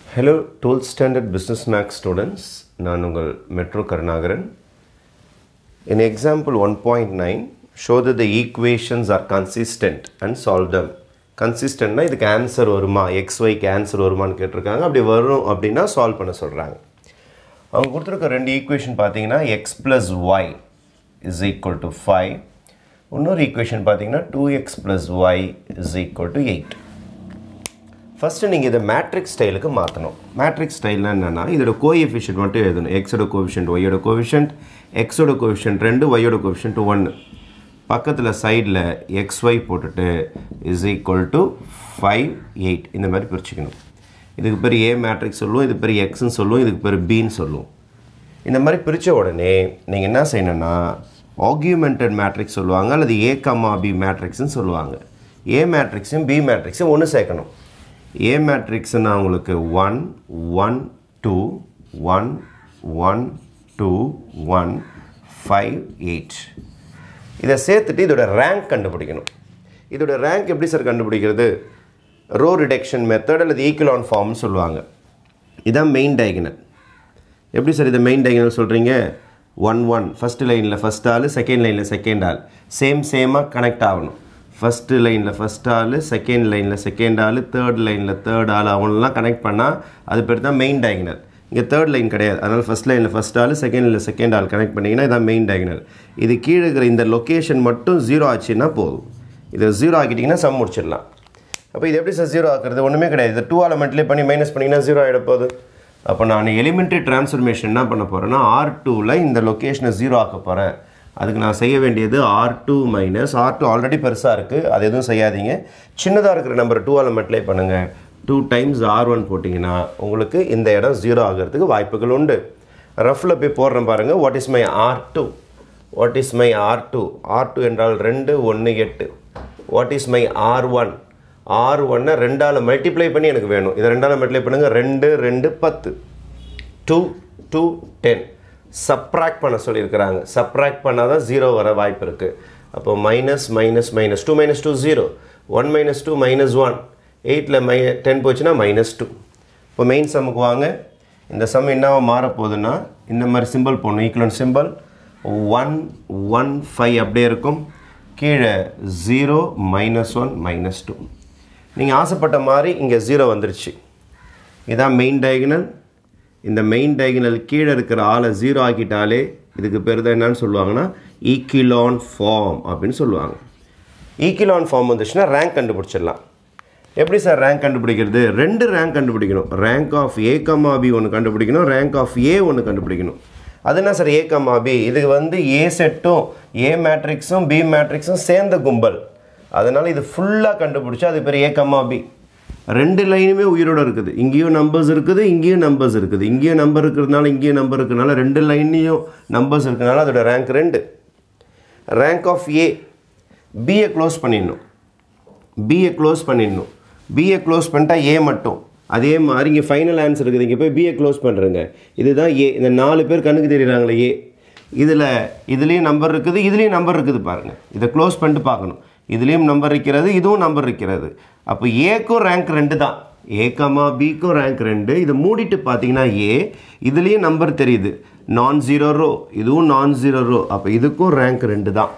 Hello 12th standard business max students, நான் உங்கள் metro Karunakaran. In example 1.9, show that the equations are consistent and solve them. Consistent na இதுக்கு answer வருமா, xy க்கு answer வருமான்னு கேட்டிருக்காங்க. அப்படி வரும் அப்படின்னா சால்வ் பண்ண சொல்றாங்க. அவங்க கொடுத்திருக்க ரெண்டு ஈக்குவேஷன் பாத்தீங்கன்னா x plus y is equal to 5. இன்னொரு ஈக்குவேஷன் பாத்தீங்கன்னா 2x plus y is equal to 8. First, you will matrix style. Matrix style is a coefficient. X coefficient, y coefficient, x coefficient 2, y coefficient 1. Pakkathula side xy is equal to 5, 8. In the matter pirichikkanum. Idhukku per A matrix solluvom, idhukku per X nu solluvom, idhukku per B nu solluvom. இந்த மாதிரி பிரிச்ச உடனே நீங்க என்ன செய்யணும்னா augmented matrix சொல்லுவாங்க அல்லது A, B matrix ன்னு சொல்லுவாங்க. A matrix um B matrix உம் ஒன்னு சேர்க்கணும். A matrix na உங்களுக்கு 1 1 2 1 1 2 1 5 8 இத சேர்த்துட்டு இதோட ரேங்க் கண்டுபிடிக்கணும். இதோட ரேங்க் எப்படி சார் கண்டுபிடிக்கிறது? ரோ ரிடக்ஷன் மெத்தட் அல்லது ஈக்குவலன் ஃபார்ம் சொல்வாங்க. இதான் மெயின் டயகனல். எப்படி சார் இத மெயின் டயகனல் சொல்றீங்க? 1 1 ஃபர்ஸ்ட் லைன்ல ஃபர்ஸ்ட் ஆளு, செகண்ட் லைன்ல செகண்ட் ஆள் சேமா கனெக்ட் ஆகணும். First line la first ஆளு, second line la second ஆளு, third line la third ஆளு அவங்களெல்லாம் கனெக்ட் பண்ணா அது பேர் தான் மெயின் டயகனல். இங்க third line கிடையாது. அதனால first line la first ஆளு, second line la second ஆளு கனெக்ட் பண்ணீங்கன்னா இதான் மெயின் டயகனல். இது கீழ இருக்கிற இந்த லொகேஷன் மட்டும் 0 ஆச்சுனா போதும். இத 0 ஆக்கிட்டீங்கன்னா சம் முடிச்சிடலாம். அப்ப இது எப்படி சார் 0 ஆக்குறது? ஒண்ணுமே கிடையாது. இத 2 ஆல மல்டிப்ளை பண்ணி மைனஸ் பண்ணீங்கன்னா 0 ஆயிட போகுது. அப்ப நான் எலிமெண்டரி ட்ரான்ஸ்ஃபர்மேஷன் என்ன பண்ண போறேன்னா R2 ல இந்த லொகேஷனை 0 ஆக்க போறேன். அதுக்கு நான் செய்ய வேண்டியது R2 minus R2 ஆல்ரெடி பெருசா இருக்கு. அது எதுவும் செய்யாதீங்க. சின்னதா இருக்கிற நம்பர் 2 ஆல மல்டிப்ளை பண்ணுங்க. 2 times R1 போடிங்கனா உங்களுக்கு இந்த இடம் 0 ஆகிறதுக்கு வாய்ப்புகள் உண்டு. ரஃப்ல போய் போடுறேன் பாருங்க. What is my R2? What is my R2? R2 என்றால் 2 1 8. What is my R1? R1 ன 2 ஆல மல்டிப்ளை பண்ணி எனக்கு வேணும். இத 2 ஆல மல்டிப்ளை பண்ணுங்க. 2 2 10. 2 2 10. subtract பண்ண சொல்லி இருக்காங்க. subtract பண்ணாதான் 0 வர வாய்ப்பு இருக்கு. அப்போ minus minus minus 2 minus 2 0. 1 minus 2 minus 1. 8 ல 10 போச்சுனா minus 2. இப்போ மெயின் சம்முக்கு வாங்க. இந்த சம் என்னவா மாற போகுதுன்னா இந்த மாதிரி சிம்பல் போடணும். ஈக்குவலன்ட் சிம்பல் 1 1 5 அப்படியே இருக்கும். கீழ 0 minus 1 minus 2. நீங்க ஆசைப்பட்ட மாதிரி இங்க 0 வந்துருச்சு. இதான் மெயின் டயகனல். இந்த மெயின் டயகனல் கீழ இருக்கிற ஆளை 0 ஆக்கிட்டாலே இதுக்கு பேர் தான் என்னன்னு சொல்லுவாங்கன்னா ஈக்குவலன் ஃபார்ம் அப்படினு சொல்லுவாங்க. ஈக்குவலன் ஃபார்ம் வந்துச்சுனா ரேங்க் கண்டுபிடிச்சிடலாம். எப்படி சார் ரேங்க் கண்டுபிடிக்கிறது? ரெண்டு ரேங்க் கண்டுபிடிக்கணும். ரேங்க் ஆஃப் A, B ஒன்னு கண்டுபிடிக்கணும். ரேங்க் ஆஃப் A ஒன்னு கண்டுபிடிக்கணும். அது என்ன சார் A, B? இது வந்து A செட்டும் A மேட்ரிக்ஸும் B மேட்ரிக்ஸும் சேர்ந்த கும்பல். அதனால இது ஃபுல்லா கண்டுபிடிச்சா அது பேர் A, B. ரெண்டு லைனுமே உயிரோட இருக்குது. இங்கேயும் நம்பர்ஸ் இருக்குது, இங்கேயும் நம்பர்ஸ் இருக்குது. இங்கேயும் நம்பர் இருக்கிறதுனால இங்கேயும் நம்பர் இருக்கிறதுனால ரெண்டு லைன்லயும் நம்பர்ஸ் இருக்கிறதுனால அதோட rank 2. Rank of A, B யை க்ளோஸ் பண்ணிடணும். B யை க்ளோஸ் பண்ணிடணும். B யை க்ளோஸ் பண்ணிட்டா A மட்டும். அதே மாதிரி இங்கே ஃபைனல் ஆன்சர் இருக்குது. இங்கே போய் B யை க்ளோஸ் பண்ணுறேங்க. இதுதான் A. இந்த 4 பேர் கண்ணுக்கு தெரியறாங்களே A. இதுலேயும் நம்பர் இருக்குது, இதுலேயும் நம்பர் இருக்குது பாருங்க. இதை க்ளோஸ் பண்ணிட்டு பார்க்கணும். இதுலேயும் நம்பர் இருக்கிறது, இதுவும் நம்பர் இருக்கிறது. அப்போ ஏக்கும் ரேங்க் 2 தான். A, Bக்கும் ரேங்க் 2. இதை மூடிட்டு பார்த்தீங்கன்னா A, இதுலேயும் நம்பர் தெரியுது. நான் ஜீரோ ரோ, இதுவும் நான் ஜீரோ ரோ. அப்போ இதுக்கும் ரேங்க் 2 தான்.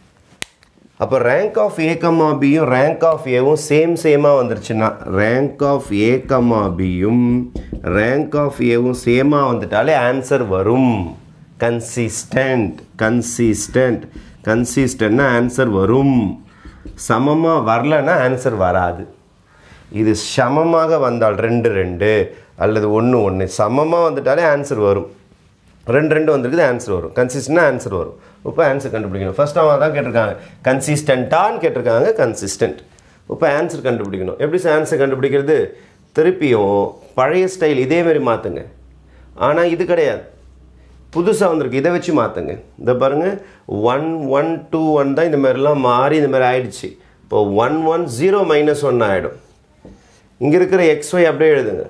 அப்போ ரேங்க் ஆஃப் A, Bயும் ரேங்க் ஆஃப் Aவும் சேமா வந்துருச்சுன்னா ரேங்க் ஆஃப் A, Bயும் ரேங்க் ஆஃப் Aவும் சேமா வந்துட்டாலே ஆன்சர் வரும். கன்சிஸ்டன்ட் கன்சிஸ்டன்ட் கன்சிஸ்டன்ட்னா ஆன்சர் வரும். சமமா வரலனா ஆன்சர் வராது. இது சமமாக வந்தால் 2 2 அல்லது 1 1 சமமா வந்துட்டாலே ஆன்சர் வரும். 2 2 வந்திருக்குது ஆன்சர் வரும். கன்சிஸ்டன்ட்னா ஆன்சர் வரும். இப்போ ஆன்சர் கண்டுபிடிக்கணும். ஃபர்ஸ்ட் அவங்க தான் கேட்டிருக்காங்க. கன்சிஸ்டன்ட்டான்னு கேட்டிருக்காங்க. கன்சிஸ்டன்ட். இப்போ ஆன்சர் கண்டுபிடிக்கணும். எப்படி ஆன்சர் கண்டுபிடிக்கிறது? திருப்பியும் பழைய ஸ்டைல் இதே மாதிரி மாத்துங்க. ஆனா இது கிடையாது. புதுசா வந்திருக்கு. இதை வச்சு மாத்துங்க. இத பாருங்க 1 1 2 1 தான் இந்த மாதிரிலாம் மாறி இந்த மாதிரி ஆயிடுச்சு. இப்போ 1 1 0 minus 1 ஆயிடும். இங்க இருக்கிற xy அப்படியே எழுதுங்க.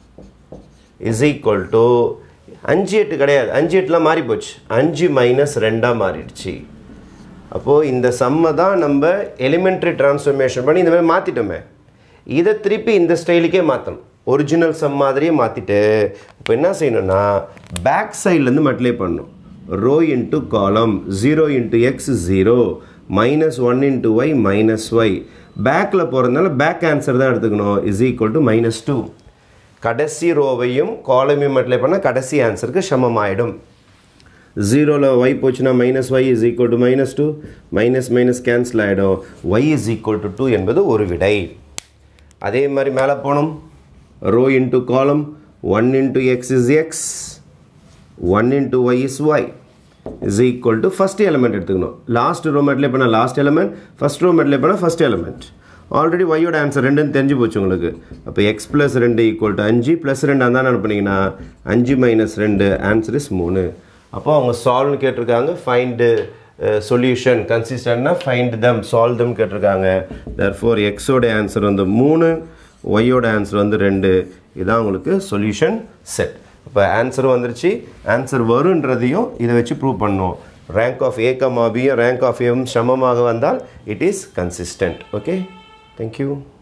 is equal to 5 8 கிடையாது. 5 8லாம் மாறி போச்சு. 5 minus 2 மாறிடுச்சு. அப்போ இந்த சம்ம தான் நம்ம எலிமெண்டரி டிரான்ஸ்ஃபர்மேஷன் பண்ணி இந்த மாதிரி மாத்திட்டோமே. இதை திருப்பி இந்த ஸ்டைலுக்கே மாத்தணும். ஒரிஜினல் சம் மாதிரியே மாற்றிட்டு இப்போ என்ன செய்யணும்னா பேக் சைட்லேருந்து மல்டிப்ளை பண்ணணும். Row into column 0 into x 0 -1 into y -y பேக்கில் போகிறதுனால பேக் ஆன்சர் தான் எடுத்துக்கணும். Is equal to -2. கடைசி ரோவையும் காலமையும் மல்டிப்ளை பண்ணால் கடைசி ஆன்சருக்கு சமமாயிடும். 0ல் y போச்சுன்னா -y is equal to -2 minus cancel ஆகிடும். y இஸ் ஈக்குவல் டு 2 என்பது ஒரு விடை. அதே மாதிரி மேலே போனோம். Row into column 1 into x is x 1 into y is y is equal to first element எடுத்துக்கணும். லாஸ்ட் ரோ மல்டிப்ளை பண்ணால் last element, first row multiply பண்ணால் ஃபஸ்ட் எலிமெண்ட். ஆல்ரெடி ஒய்யோட ஆன்சர் 2ன்னு தெரிஞ்சு போச்சு உங்களுக்கு. அப்போ x + 2 ஈக்குவல் டு 5 + 2 அந்தானே அனுப்புனீங்கன்னா 5 - 2 ஆன்சர் இஸ் 3. அப்போ அவங்க சால்வ்னு கேட்டிருக்காங்க. ஃபைண்டு சொல்யூஷன் கன்சிஸ்டன்ட்னா ஃபைண்ட் தம் சால்வ் தம் கேட்டிருக்காங்க. தேர்ஃபோர் எக்ஸோட ஆன்சர் வந்து 3, ஒய்யோட ஆன்சர் வந்து 2. இதான் உங்களுக்கு சொல்யூஷன் செட். இப்போ ஆன்சர் வந்துருச்சு. ஆன்சர் வருன்றதையும் இதை வச்சு ப்ரூவ் பண்ணணும். Rank of A, B rank of A சமமாக வந்தால் it is consistent. Okay, thank you.